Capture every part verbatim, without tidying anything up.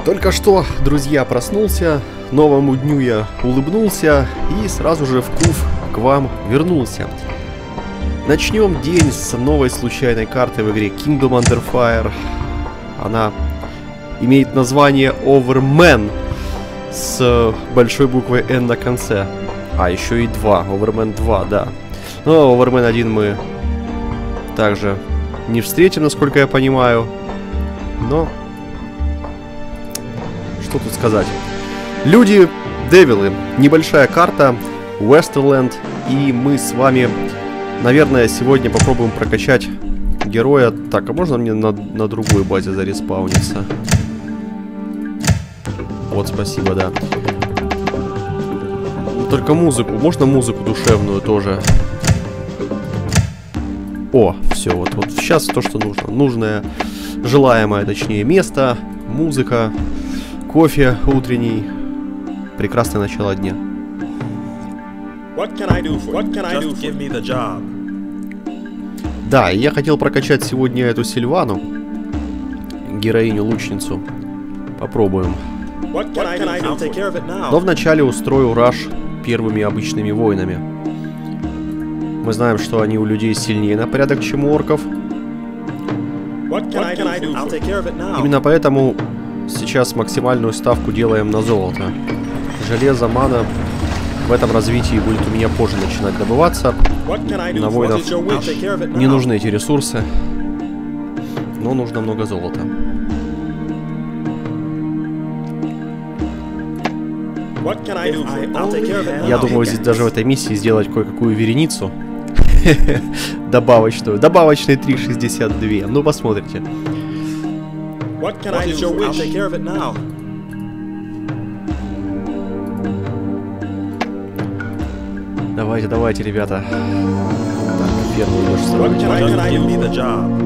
Только что, друзья, проснулся, новому дню я улыбнулся и сразу же в Кув к вам вернулся. Начнем день с новой случайной карты в игре Kingdom Under Fire. Она имеет название Overman с большой буквой N на конце. А, еще и два, Overman два, да. Но Overman один мы также не встретим, насколько я понимаю. Но... что тут сказать? Люди, девилы, небольшая карта, Westerland, и мы с вами, наверное, сегодня попробуем прокачать героя. Так, а можно мне на, на другой базе зареспауниться? Вот, спасибо, да. Только музыку, можно музыку душевную тоже? О, все, вот, вот сейчас то, что нужно. Нужное, желаемое, точнее, место, музыка. Кофе утренний. Прекрасное начало дня. Да, я хотел прокачать сегодня эту Сильвану, героиню-лучницу. Попробуем. Но вначале устрою раш первыми обычными воинами. Мы знаем, что они у людей сильнее на порядок, чем у орков. Именно поэтому... сейчас максимальную ставку делаем на золото. Железо, мана в этом развитии будет у меня позже начинать добываться. На воинов не нужны эти ресурсы, но нужно много золота. Я думаю, здесь даже в этой миссии сделать кое-какую вереницу. Добавочную. Добавочные три шестьдесят два. Ну, посмотрите. What can I do? I'll take care of it now. Давайте, давайте, ребята. Так, ферму идешь строить.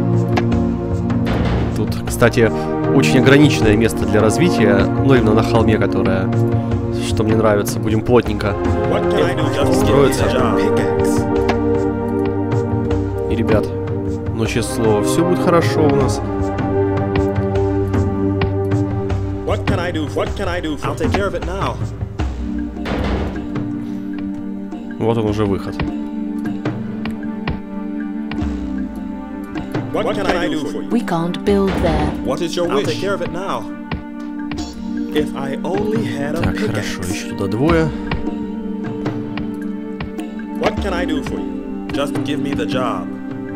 Тут, кстати, очень ограниченное место для развития, ну именно на холме, которое, что мне нравится. Будем плотненько строиться. И, ребят, ну, честное слово, все будет хорошо у нас. What can I do? What can I do? I'll take care of it now. Вот он уже выход. What can I do for you? We can't build there. What is your wish? I'll take care of it now. If I only had a Так, pickaxe. хорошо, еще туда двое. What can I do for you? Just give me the job.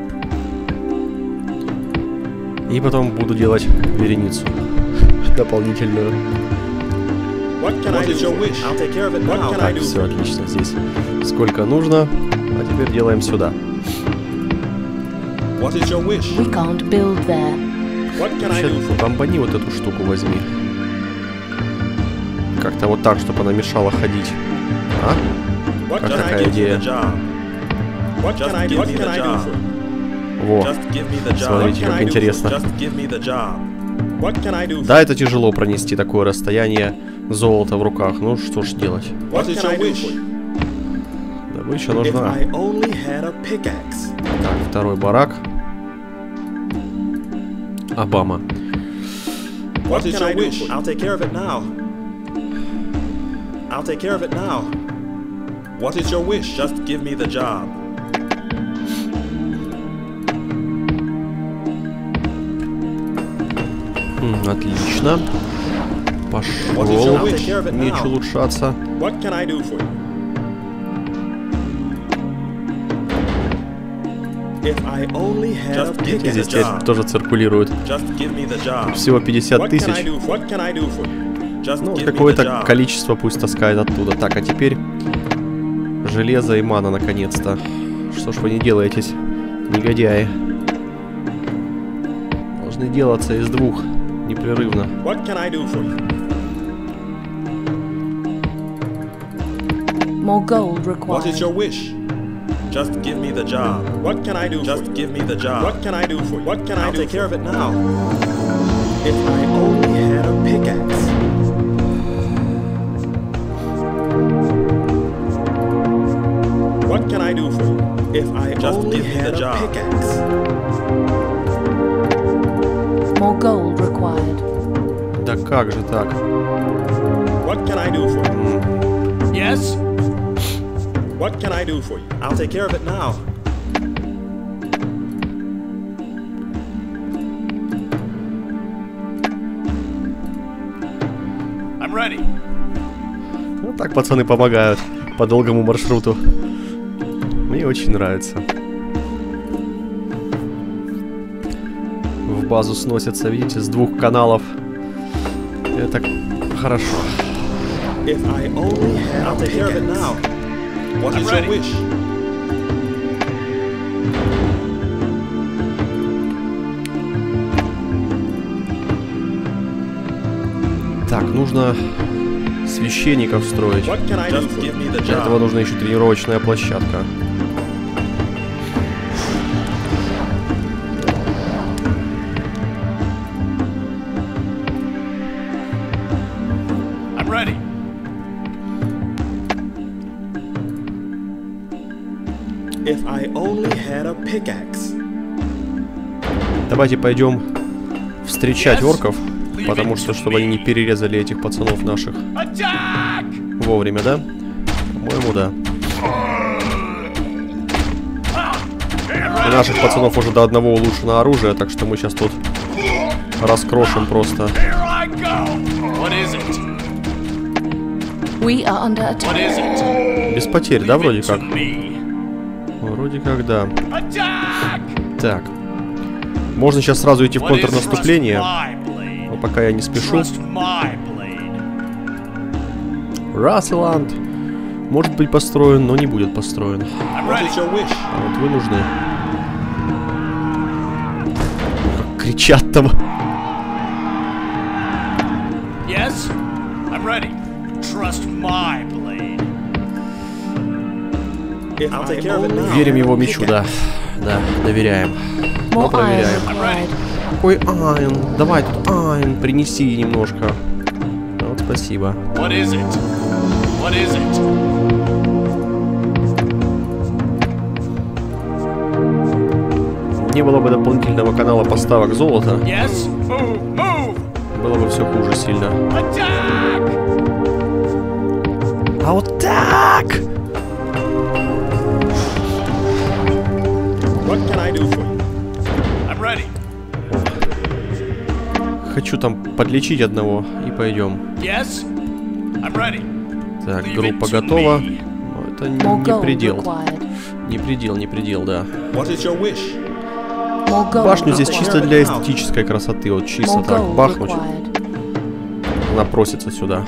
И потом буду делать вереницу дополнительную. Так, все отлично. Здесь сколько нужно. А теперь делаем сюда. Вообще, бомбани вот эту штуку возьми. Как-то вот так, чтобы она мешала ходить. А? Как такая идея? Во, смотрите, как интересно. Да, это тяжело пронести такое расстояние золота в руках. Ну что ж делать? Добыча нужна. Так, второй барак. Обама. Отлично. Пошел меч улучшаться. Видите, здесь теперь тоже циркулирует. Всего пятьдесят тысяч. Ну, какое-то количество пусть таскает оттуда. Так, а теперь железо и мана наконец-то. Что ж вы не делаетесь, негодяи? Должны делаться из двух. Непрерывно. What can I do for you? More gold required. What is your wish? Just give me the job. What can I do? Just give me the job. What can I do for you? What can I do? I'll take care of it now. If I only had a pickaxe. What can I do for you? If I only had a pickaxe. More gold required. Так, как же так? What can I do for you? Yes? What can I do for you? I'll take care of it now. I'm ready. Вот так пацаны помогают по долгому маршруту. Мне очень нравится. В базу сносятся, видите, с двух каналов. Это хорошо. If I only had I'll take care of it now. What is your wish? Так, нужно священников строить. What can I do for you? Для этого нужна еще тренировочная площадка. I'm ready. If I only had a pickaxe. Давайте пойдем встречать орков, потому что, чтобы они не перерезали этих пацанов наших Attack! вовремя, да? По-моему, да. У наших пацанов уже до одного улучшено оружие, так что мы сейчас тут раскрошим просто. Here I go! What is it? We are under What attack. is it? Без потерь, да, вроде как? To me. Вроде как, да. Attack! Так. Можно сейчас сразу идти в What is контрнаступление, my blade? но пока я не спешу. Trust my blade. Расселанд может быть построен, но не будет построен. I'm What ready. is your wish? А вот вы нужны. Как кричат там. Yes? I'm ready. Trust my blade. If I'll take care of it now. Верим его мечу, да. Да, доверяем. Но More iron проверяем. required. Какой айн? Давай тут айн принеси немножко. Вот, спасибо. What is it? What is it? Не было бы дополнительного канала поставок золота, Yes? Move! Move! было бы все хуже сильно. Attack! А вот так! What can I do for you? I'm ready. Хочу там подлечить одного и пойдем. Yes? I'm ready. Так, Leave группа it to готова. me. Но это More не gold предел. required. Не предел, не предел, да. What is your wish? More gold Башню здесь required. чисто для эстетической красоты. Вот чисто More так gold бахнуть. required. Она просится сюда.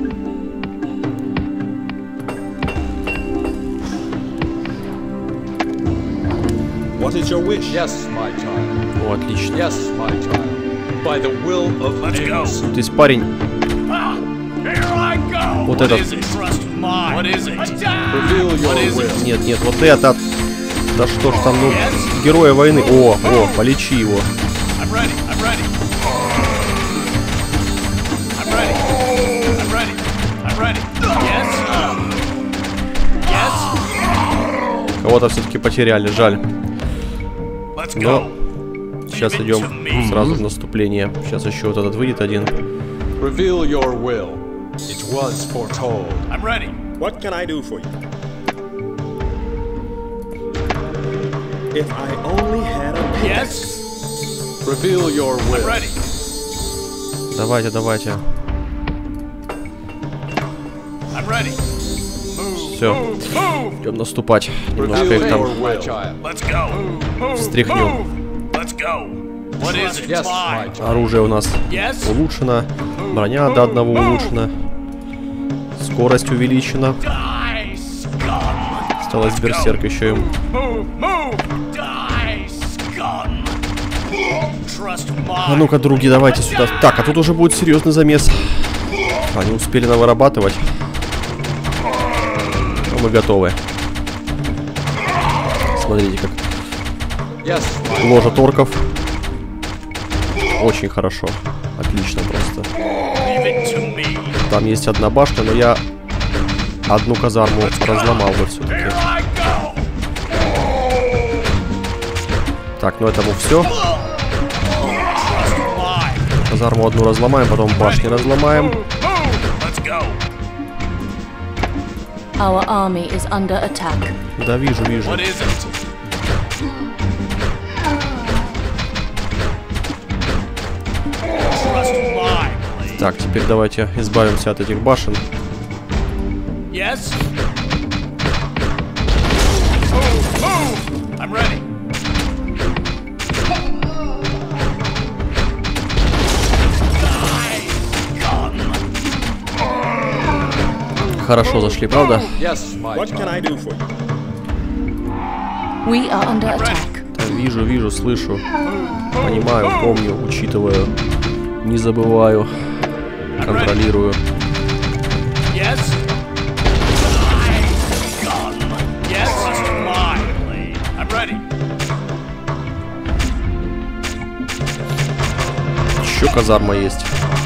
What is your wish? Yes, my child. О, отлично. Yes, my child. By the will of Let's go. Amos. Тут есть парень. Ah, here I go. Вот What этот. is it? Trust my. What is it? Attack! Reveal your What is it? will. Нет, нет, вот этот. Да что ж там, ну, Yes? героя войны. О, о, полечи его. I'm ready. I'm ready. I'm ready. I'm ready. I'm ready. Yes. Yes. Кого-то все-таки потеряли, жаль. Let's Но go. сейчас Leave it идем to me. сразу в наступление. Сейчас еще вот этот выйдет один. Reveal your will. It was foretold. I'm ready. What can I do for you? If I only had a pickaxe. Yes. Reveal your I'm will. ready. Давайте, давайте. I'm ready. Move. Все, Move. Move. идем наступать. Немножко Reveal их там your will, child. Let's go. Move. встряхнем. Move. Let's go. What is it? Yes, Mine. my child. Оружие у нас Yes. улучшено. Броня до одного улучшена. Скорость увеличена. Die, scum. Осталось берсерк еще им. Move. Move. Die, scum. Trust А mine. ну-ка, други, давайте сюда. Так, а тут уже будет серьезный замес. Они успели навырабатывать. Но мы готовы. Смотрите, как Yes, my ложат орков. Очень хорошо. Отлично просто. Leave it to me. Там есть одна башня, но я одну казарму разломал бы все-таки. Here I go. Так, ну этому все. Trust mine. Казарму одну разломаем, потом башни разломаем. Our army is under attack. Да, вижу, вижу. Так, теперь давайте избавимся от этих башен. Yes. Move, move. I'm ready. Хорошо зашли, правда? Yes, my What can I do for you? We are under attack. Так, вижу, вижу, слышу. Понимаю, помню, учитываю. Не забываю. Контролирую. Yes. Yes. I'm ready. Еще казарма есть.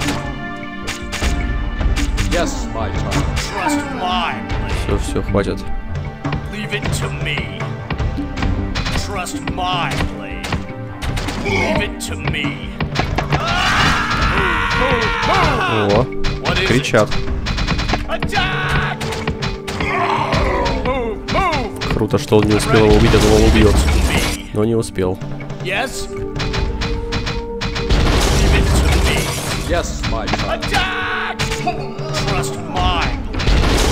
Yes, my child. Trust my blade. Все, все, хватит. Leave it to me. Trust my blade. Leave it to me. О, кричат. Attack! Move, move. Круто, что он не успел его убить, а думал убьет. Но не успел. Yes. Leave it to me. Yes, my child. Attack! Trust my blade.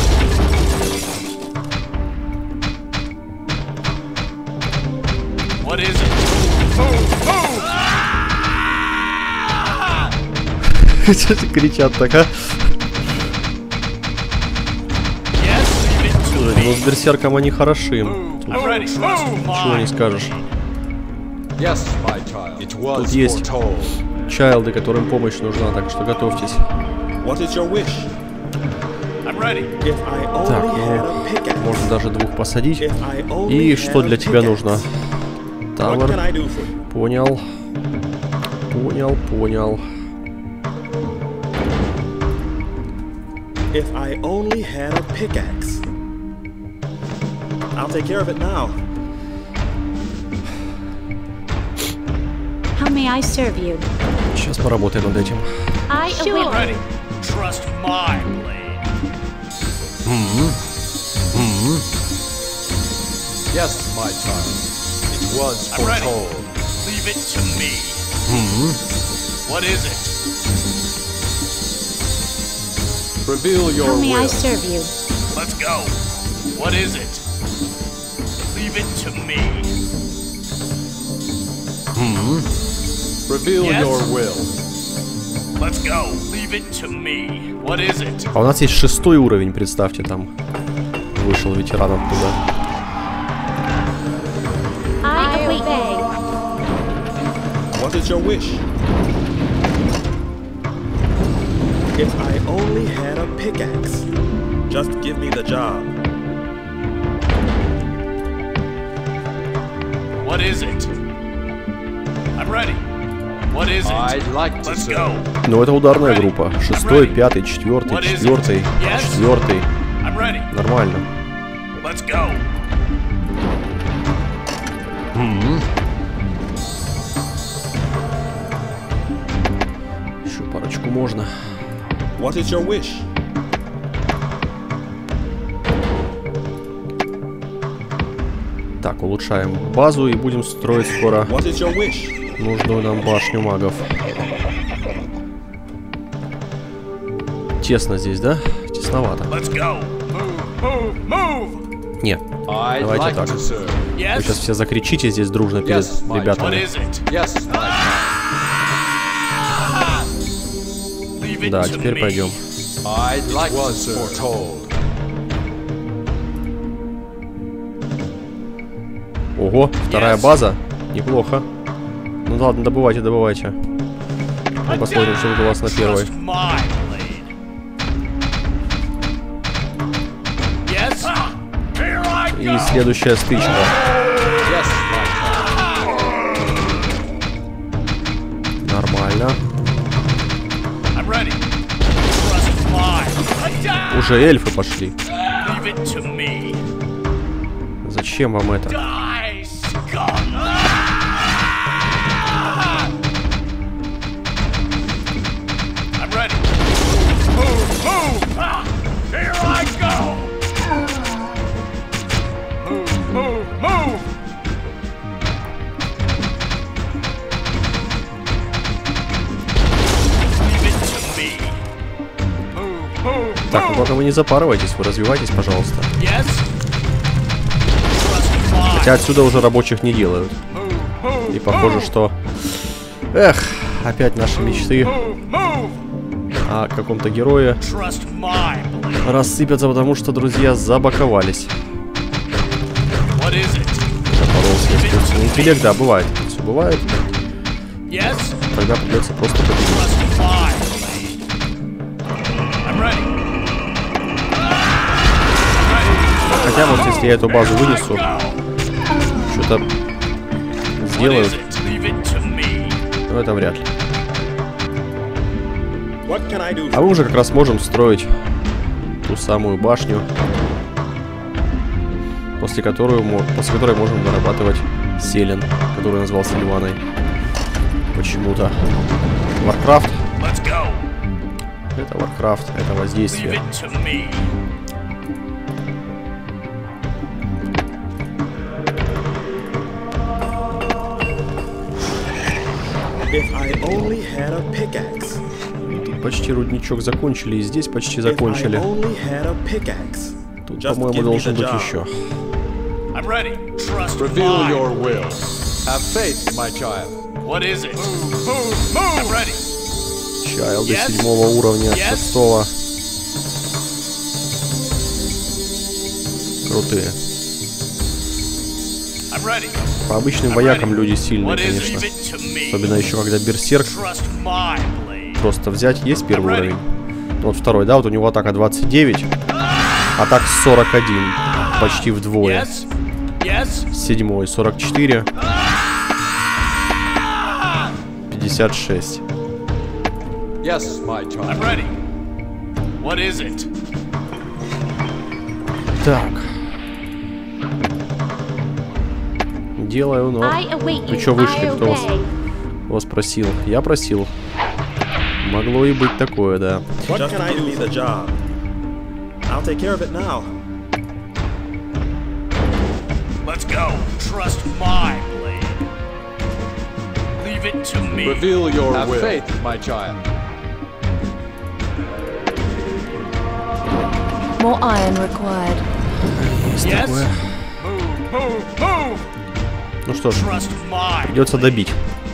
What is it? Move, move. Кричат так, а? Yes, leave it to Ну, me. с берсерком они хороши. I'm ready. Trust Ничего не my скажешь. Yes, my child. It was Тут есть foretold. чайлды, которым помощь нужна, так что готовьтесь. What is your wish? I'm ready. If I only Так, had a ну, pickaxe. можно даже двух посадить. If I only И had что для a тебя pickaxe. нужно? What can Тавр. I do for you? Понял. Понял, понял. If I only had a pickaxe. I'll take care of it now. How may I serve you? Сейчас поработаем над этим. I I'm await. ready. Trust my blade. Yes, my child. It was I'm ready. foretold. Leave it to me. What is it? Reveal your How may I will. serve you? Let's go. What is it? Leave it to me. Reveal Yes. your will. Let's go. Leave it to me. What is it? А у нас есть шестой уровень, представьте, там. Вышел ветеран оттуда. I obey. What is your wish? If I only had a pickaxe. Just give me the job. What is it? I'm ready. What is it? I'd like to Let's serve. go. Ну, это ударная группа. Шестой, пятый, четвертый, What is it? четвертый, Yes. четвертый. I'm ready. Нормально. Let's go. Еще парочку можно. What is your wish? Так, улучшаем базу и будем строить скоро What is your wish? нужную нам башню магов. Тесно здесь, да? Тесновато. Let's go. Move, move, move. Нет, I'd Давайте like так. to serve. вы сейчас Yes. все закричите здесь дружно перед Yes, my What ребятами. is it? Yes, my Leave it Да, to теперь me. пойдем. child. I'd like to serve. Foretold. Ого, вторая Yes. база. Неплохо. Ну ладно, добывайте, добывайте. Мы посмотрим, что тут у вас на первой. Trust my blade. Yes. Here I И go. следующая стычка. Yes, my child. Нормально. I'm ready. Trust my attack. Уже эльфы пошли. Leave it to me. Зачем вам это? Die, scum. вы не запарывайтесь, вы развивайтесь, пожалуйста. Yes? Trust my Хотя отсюда уже рабочих не делают. И похоже, что... Эх, опять наши мечты о каком-то герое trust my blade. рассыпятся, потому что друзья забаковались. What is it? Запоролся искусственный интеллект, да, бывает. Все бывает. Yes? Тогда придется просто победить. Trust my blade. I'm ready. Хотя вот если я эту базу вынесу, что-то What сделаю, is it? Leave it to me. но это вряд ли. What can I do А мы уже как раз можем строить ту самую башню, после которой, мо- после которой можем вырабатывать селен, который назвал Сильваной. Почему-то. Warcraft. Let's go. Это Warcraft, это Leave воздействие. it to me. If I only had a pickaxe. Тут почти рудничок закончили, и здесь почти If I закончили. only had a pickaxe. Тут, Just по-моему, give me должен the быть job. еще. I'm ready. Trust Reveal my your blade. will. Have faith, my child. What is it? Move, move, move. I'm ready. Чайлды Yes. седьмого уровня, Yes. шестого. Крутые. I'm ready. По обычным I'm воякам ready. люди сильные, What is конечно. leave it to me? Особенно еще когда берсерк. Trust my blade. Просто взять, есть первый I'm ready. уровень. Вот второй, да, вот у него атака двадцать девять, атак сорок один, почти вдвое. Yes? Yes? Седьмой сорок четыре, пятьдесят шесть. Yes, my I'm child. ready. What is it? Так. Делаю, но... I await Вы you. чё вышли, I кто вас, obey. вас просил? Я просил. Могло и быть такое, да. What can I do the job? I'll take care of it now. Let's go. Trust my blade. Leave it to me. Reveal your will. Have faith, my child. More iron required. Yes? Такое. Move, move, move. Ну что ж, Trust my придется blade. добить.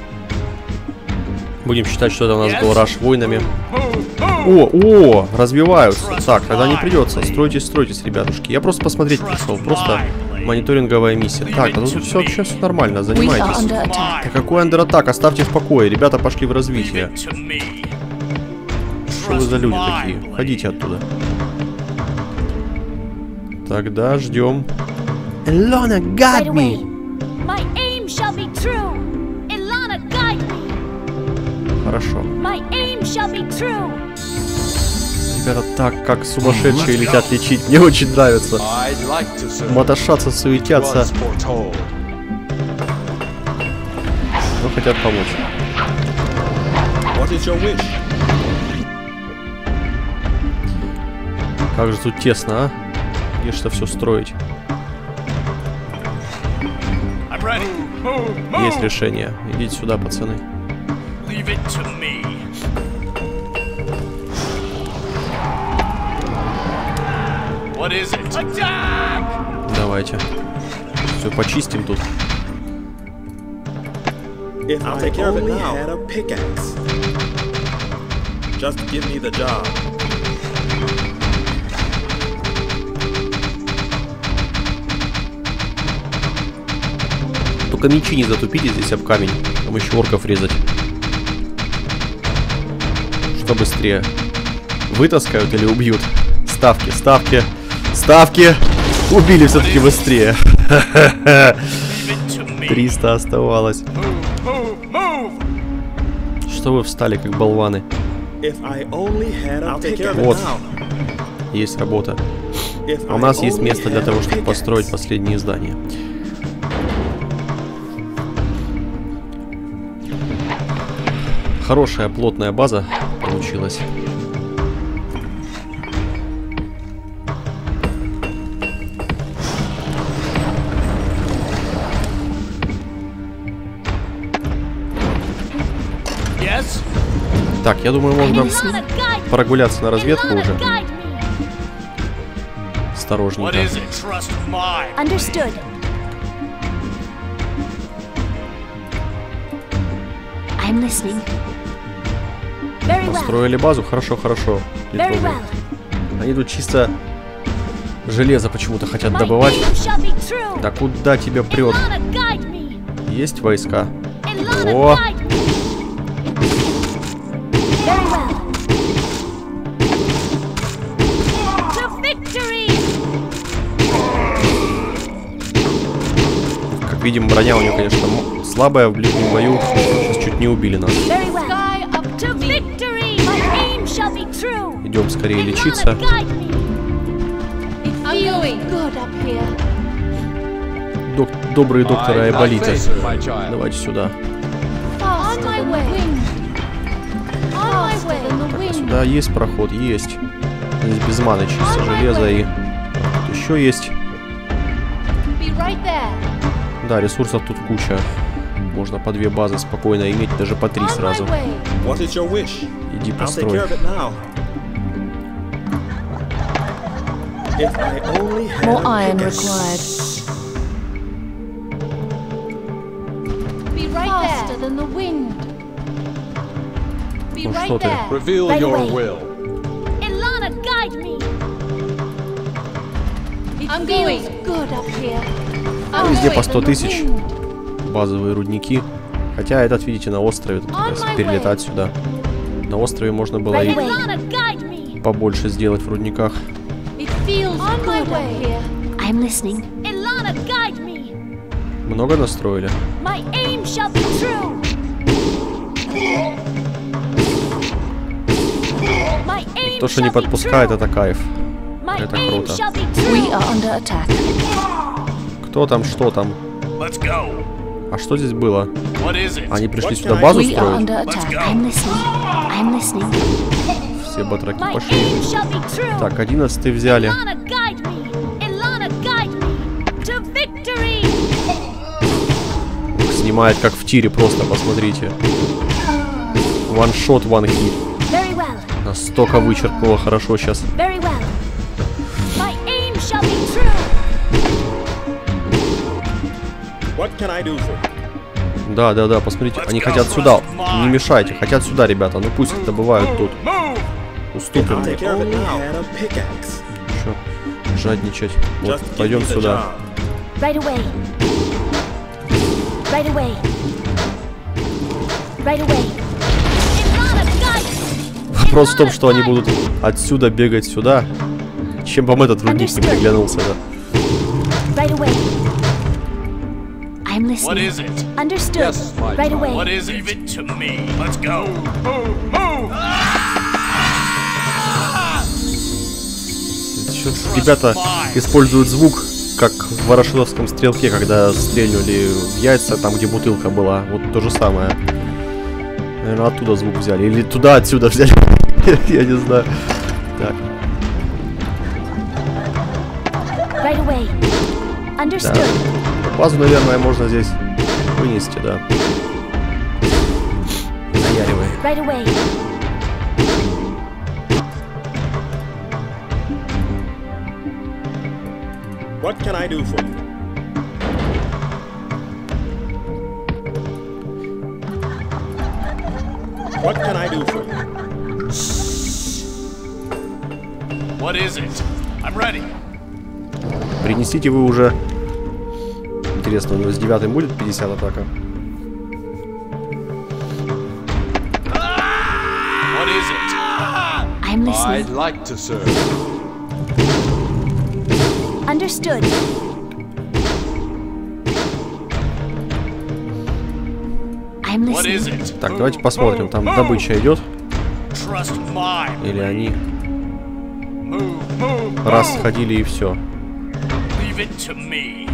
Будем считать, что это у нас Yes? был раш воинами. Move, move. О, о, развиваются. Так, тогда не придется. Стройтесь, стройтесь, ребятушки. Я просто посмотреть пришел. Просто мониторинговая миссия. Так, а тут все, вообще все нормально. We are Занимайтесь. under attack. Да какой андератак? Оставьте в покое. Ребята пошли в Leave развитие. it to me. Что вы за Trust люди my такие? blade. Уходите оттуда. Тогда ждем. Илона, Right guide away. me! My aim shall be true. Ilana, guide me. Хорошо. My aim shall be true. Ребята так, как сумасшедшие летят лечить. Мне очень нравится. I'd like to serve. Мотошатся, суетятся, Was foretold. но хотят помочь. What is your wish? Как же тут тесно, а? Где что все строить? I'm ready. Move, move. Есть решение. Идите сюда, пацаны. Leave it to me. What is it? Attack! Давайте. Все почистим тут. If I'll I take care of it now. Had a pickaxe. Just give me the job. Только мечи не затупите здесь об камень. Там еще орков резать. Что быстрее? Вытаскают или убьют? Ставки, ставки, ставки! Убили все-таки быстрее. Leave it to me. триста оставалось. Move, move. Что вы встали, как болваны? If I only had a I'll take care of it Вот. now. Есть работа. If А у I нас есть only место для had того, a чтобы pickaxe. построить последние здания. Хорошая плотная база получилась. Yes? Так, я думаю, можно Ilana, guide me. прогуляться на разведку Ilana, уже. guide me. осторожненько. What is it? Trust my blade. Understood. I'm listening. Very well. Построили базу, хорошо, хорошо. Very well. Они тут чисто железо почему-то хотят My добывать. aim shall be true. Да куда тебя прет? Ilana, guide me. Есть войска. Ilana, О, guide me. Very well. To victory. как видим, броня у него, конечно, слабая в ближнем бою. Сейчас чуть не убили нас. Very well. Up to victory. My aim shall be true. Идем скорее лечиться. Ilana, guide me. It feels good up here. Док добрые докторы My Айболиты. professor, my child. Давайте сюда. On my way. On my way. Так, сюда есть проход? Есть. Здесь без маны чисто железо и... Тут еще есть. Be right there. Да, ресурсов тут куча. Можно по две базы спокойно иметь, даже по три сразу. What is your wish? Иди I'll take построй. care of it now. If I only had More a iron pickaxe. required. Be right faster than the wind. Be Ну right что ты? there. Reveal Right your away. will. Ilana, guide me. I'm going good up here. I'm Везде going по сто than the тысяч. wind. Базовые рудники. Хотя этот, видите, на острове. Тут On если my перелетать сюда. На острове можно было Right и away. Ilana, guide me. побольше сделать в рудниках. It feels on my way. I'm listening. Ilana, guide me. Много настроили? My aim shall be true. My aim То, что не shall be подпускает, true. это кайф. My это aim круто. shall be We true. are under attack. Кто там, что там? Let's go. А что здесь было? What is it? Они пришли What сюда can I базу We are строить? under Let's attack. go. I'm listening. I'm listening. Все батраки My пошли. aim shall be true. Так, одиннадцатый взяли. Ilana, guide me. Ilana, guide me. To victory. Снимает как в тире, просто посмотрите. One shot, one hit. Very well. Настолько вычеркнуло хорошо сейчас. Very well. My aim shall be true. What can I do for you? Да, да, да, посмотрите, они хотят сюда. Не мешайте, хотят сюда, ребята. Ну пусть их добывают тут. Move. Уступим I'll мне. take care of it now. Had a pickaxe. Чё, жадничать. Вот, Just give пойдем me the сюда. job. Right away. Right away. Right away. Ilana, guide me. Вопрос в том, что они будут отсюда бегать сюда. Чем вам этот рудник не приглянулся, да? Right away. I'm What listening. is it? Understood. Yes, my Right child. away. What is it? Leave it to me. Let's go. Move. Move. Чё-то ребята используют звук, как в ворошиловском стрелке, когда стрельнули в яйца, там, где бутылка была. Вот то же самое. Наверное, оттуда звук взяли. Или туда, отсюда взяли. Я не знаю. Так, Right away. Understood. базу, наверное, можно здесь вынести, да. Наяривай. Right away. What can I do for you? What can I do for you? What is it? I'm ready. Принесите вы уже. Интересно, у него с девятым будет пятьдесят атака? What is it? I'm I'd listening. like to serve. Understood. I'm What is listening. it? Так, давайте посмотрим. Там Move. добыча идет. Trust my Или они move. Move. раз move. сходили и все. Leave it to me.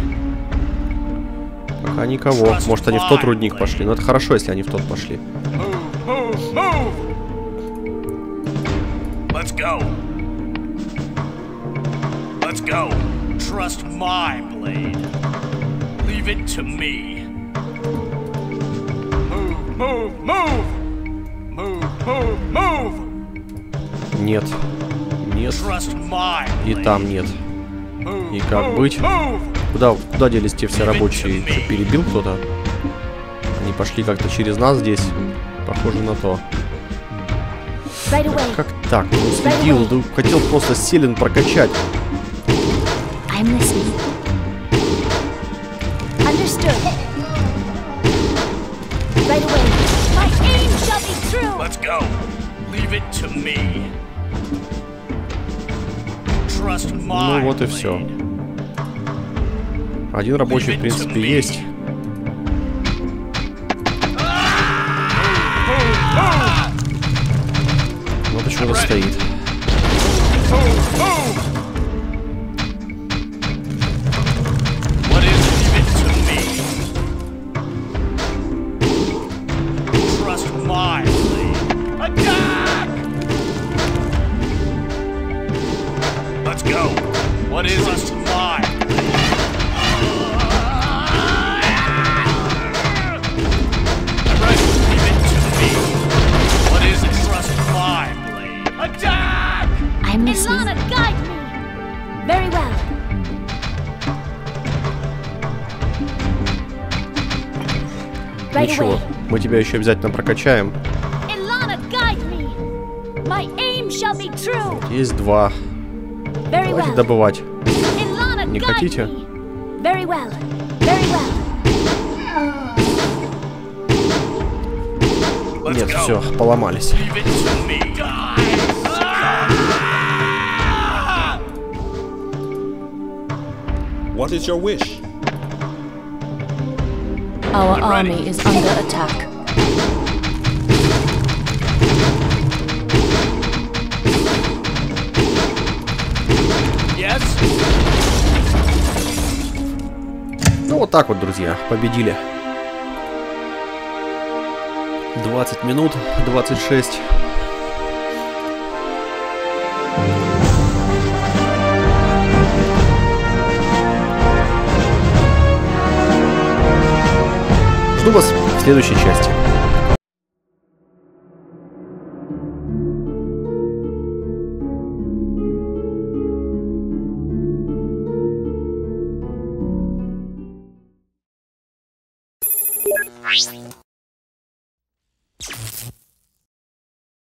Пока никого. Может, они в тот рудник пошли. Но это хорошо, если они в тот пошли. Move. Move. Move. Let's go. Let's go. Trust my blade. Leave it to me. Move. Move. Move. Move. Move. Move. Нет. Нет. Trust my И blade. там нет. И как быть? Куда, куда делись те все рабочие? Что, перебил кто-то? Они пошли как-то через нас здесь. Похоже на то. Как так? Он следил, да хотел просто Селен прокачать. I'm listening. Understood. Right away. My aim shall be true. Let's go. Leave it to me. Trust my Ну вот и все. blade. Один рабочий, в принципе, есть. Но почему-то стоит. What is it? Leave it to me. Trust my blade. Attack! Let's go. What is Trust it? My blade. Right. Leave it to me. What is it? Trust my blade. Attack! I'm listening. Ilana, guide me. Very well. Right Ничего, away. мы тебя еще обязательно прокачаем. Ilana, guide me. My aim shall be true. Есть два. Very Давайте well. добывать. Ilana, Не guide хотите? me. Very well. Very well. Let's Нет, go. все, поломались. Leave it to me. What is your wish? Our I'm ready. army is under attack. Yes? Ну вот так вот, друзья, победили. двадцать минут, двадцать шесть. Жду вас в следующей части. Right.